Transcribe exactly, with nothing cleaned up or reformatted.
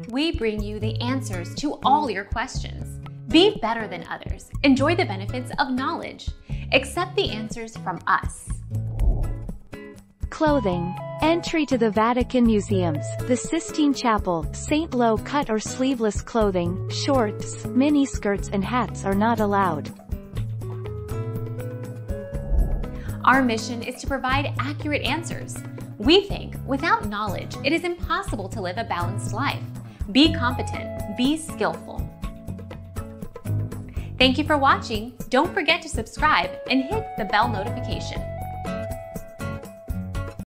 We bring you the answers to all your questions. Be better than others. Enjoy the benefits of knowledge. Accept the answers from us. Clothing. Entry to the Vatican museums, the Sistine Chapel, Saint Lo cut or sleeveless clothing, shorts, miniskirts and hats are not allowed. Our mission is to provide accurate answers. We think without knowledge, it is impossible to live a balanced life. Be competent, be skillful. Thank you for watching. Don't forget to subscribe and hit the bell notification.